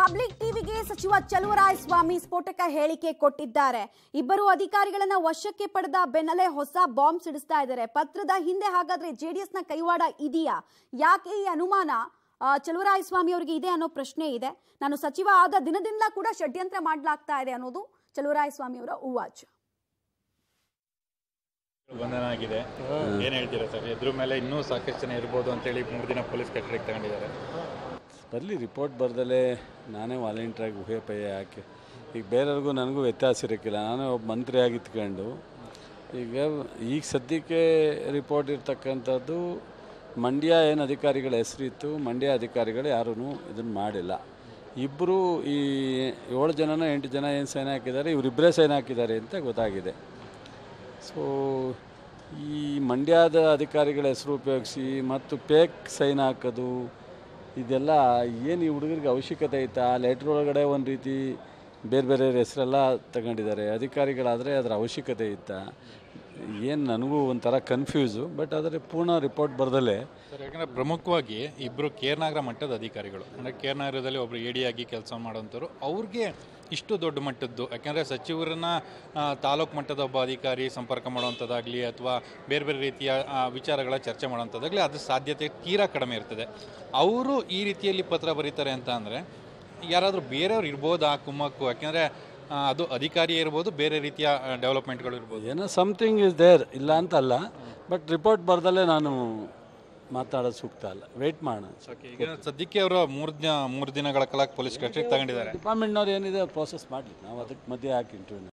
Public ಟಿವಿಗೆ ಸಚಿವ ಚಲುವರಾಯಸ್ವಾಮಿ ಸ್ಫೋಟಕ ಹೇಳಿಕೆ ಕೊಟ್ಟಿದ್ದಾರೆ. ಇಬ್ಬರು ಅಧಿಕಾರಿಗಳನ್ನ ವಶಕ್ಕೆ ಪಡೆದ ಬೆನ್ನಲ್ಲೇ ಹೊಸ ಬಾಂಬ್ ಸಿಡಿಸ್ತಾ ಇದ್ದಾರೆ. ಪತ್ರದ ಹಿಂದೆ ಹಾಗಾದ್ರೆ ಜೆಡಿಎಸ್ನ ಕೈವಾಡ ಇದೆಯಾ? ಯಾಕೆ ಈ ಅನುಮಾನ ಚಲುವರಾಯಸ್ವಾಮಿ ಅವರಿಗೆ ಇದೆ ಅನ್ನೋ ಪ್ರಶ್ನೆ ಇದೆ. ನಾನು ಸಚಿವ ಆದ ದಿನದಿಂದ ಕೂಡ ಷಡ್ಯಂತ್ರ ಮಾಡಲಾಗ್ತಾ ಇದೆ ಅನ್ನೋದು ಚಲುವರಾಯಸ್ವಾಮಿ ಅವರ ಉವಾಚ. ಬಂಧನ ಆಗಿದೆ, ಏನ್ ಹೇಳ್ತೀರಾ ಸರ್? ಇದ್ರ ಮೇಲೆ ಇನ್ನೂ ಸಾಕಷ್ಟು ಜನ ಇರ್ಬೋದು ಅಂತೇಳಿ 3 ದಿನ ಪೊಲೀಸ್ ಕಸ್ಟಡಿಗೆ ತಗೊಂಡಿದ್ದಾರೆ. ಬರಲಿ, ರಿಪೋರ್ಟ್ ಬರ್ದಲೇ ನಾನೇ ವಾಲಂಟಿಯರಾಗಿ ಊಹೆ ಪಯ್ಯ ಯಾಕೆ ಈಗ ಬೇರೆಯವ್ರಿಗೂ ನನಗೂ ವ್ಯತ್ಯಾಸ ಇರೋಕ್ಕಿಲ್ಲ. ನಾನೇ ಒಬ್ಬ ಮಂತ್ರಿ ಆಗಿತ್ಕೊಂಡು ಈಗ ಸದ್ಯಕ್ಕೆ ರಿಪೋರ್ಟ್ ಇರ್ತಕ್ಕಂಥದ್ದು ಮಂಡ್ಯ ಏನು ಅಧಿಕಾರಿಗಳ ಹೆಸರಿತ್ತು, ಮಂಡ್ಯ ಅಧಿಕಾರಿಗಳು ಯಾರೂ ಇದನ್ನು ಮಾಡಿಲ್ಲ. ಇಬ್ಬರು ಈ 7 ಜನನ 8 ಜನ ಏನು ಸೈನ್ ಹಾಕಿದ್ದಾರೆ, ಇವರಿಬ್ಬರೇ ಸೈನ್ ಹಾಕಿದ್ದಾರೆ ಅಂತ ಗೊತ್ತಾಗಿದೆ. ಸೊ ಈ ಮಂಡ್ಯದ ಅಧಿಕಾರಿಗಳ ಹೆಸರು ಉಪಯೋಗಿಸಿ ಮತ್ತು ಪೇಕ್ ಸೈನ್ ಹಾಕೋದು ಇದೆಲ್ಲ ಏನು ಈ ಹುಡುಗರಿಗೆ ಅವಶ್ಯಕತೆ ಐತಾ? ಲೆಟ್ರ್ ಒಳಗಡೆ ಒಂದು ರೀತಿ ಬೇರೆ ಬೇರೆ ಹೆಸರೆಲ್ಲ ತಗೊಂಡಿದ್ದಾರೆ. ಅಧಿಕಾರಿಗಳಾದರೆ ಅದರ ಅವಶ್ಯಕತೆ ಇತ್ತಾ ಏನು ನನಗೂ ಒಂಥರ ಕನ್ಫ್ಯೂಸು. ಬಟ್ ಆದರೆ ಪೂರ್ಣ ರಿಪೋರ್ಟ್ ಬರ್ದಲೇ ಸರ್, ಯಾಕಂದರೆ ಪ್ರಮುಖವಾಗಿ ಇಬ್ಬರು ಕೇರ್ನಗರ ಮಟ್ಟದ ಅಧಿಕಾರಿಗಳು, ಅಂದರೆ ಕೇರ್ನಗರದಲ್ಲಿ ಒಬ್ಬರು ಎ ಡಿ ಆಗಿ ಕೆಲಸ ಮಾಡೋಂಥವ್ರು, ಅವ್ರಿಗೆ ಇಷ್ಟು ದೊಡ್ಡ ಮಟ್ಟದ್ದು, ಯಾಕೆಂದರೆ ಸಚಿವರನ್ನ ತಾಲೂಕು ಮಟ್ಟದ ಒಬ್ಬ ಅಧಿಕಾರಿ ಸಂಪರ್ಕ ಮಾಡುವಂಥದ್ದಾಗಲಿ ಅಥವಾ ಬೇರೆ ಬೇರೆ ರೀತಿಯ ವಿಚಾರಗಳ ಚರ್ಚೆ ಮಾಡುವಂಥದ್ದಾಗಲಿ ಅದ್ರ ಸಾಧ್ಯತೆ ತೀರಾ ಕಡಿಮೆ ಇರ್ತದೆ. ಅವರು ಈ ರೀತಿಯಲ್ಲಿ ಪತ್ರ ಬರೀತಾರೆ ಅಂತ ಅಂದರೆ ಯಾರಾದರೂ ಬೇರೆಯವ್ರು ಇರ್ಬೋದು ಆ ಕುಮ್ಮಕ್ಕು, ಯಾಕೆಂದರೆ ಅದು ಅಧಿಕಾರಿ ಇರ್ಬೋದು, ಬೇರೆ ರೀತಿಯ ಡೆವಲಪ್ಮೆಂಟ್ಗಳು ಇರ್ಬೋದು. ಏನೋ ಸಮಥಿಂಗ್ ಇಸ್ ದೇರ್, ಇಲ್ಲ ಅಂತ ಅಲ್ಲ. ಬಟ್ ರಿಪೋರ್ಟ್ ಬರ್ದಲ್ಲೇ ನಾನು ಮಾತಾಡೋದು ಸೂಕ್ತ ಅಲ್ಲ. ವೆಯ್ಟ್ ಮಾಡೋಣ. ಈಗ ಸದ್ಯಕ್ಕೆ ಅವರು 3 ದಿನಗಳ ಕಾಲ ಪೊಲೀಸ್ ಕಸ್ಟಡಿಗೆ ತಗೊಂಡಿದ್ದಾರೆ. ಡಿಪಾರ್ಟ್ಮೆಂಟ್ನವ್ರು ಏನಿದೆ ಪ್ರೋಸೆಸ್ ಮಾಡಲಿ, ನಾವು ಅದಕ್ಕೆ ಮಧ್ಯೆ ಹಾಕಿ ಇಂಟರ್ವ್ಯೂ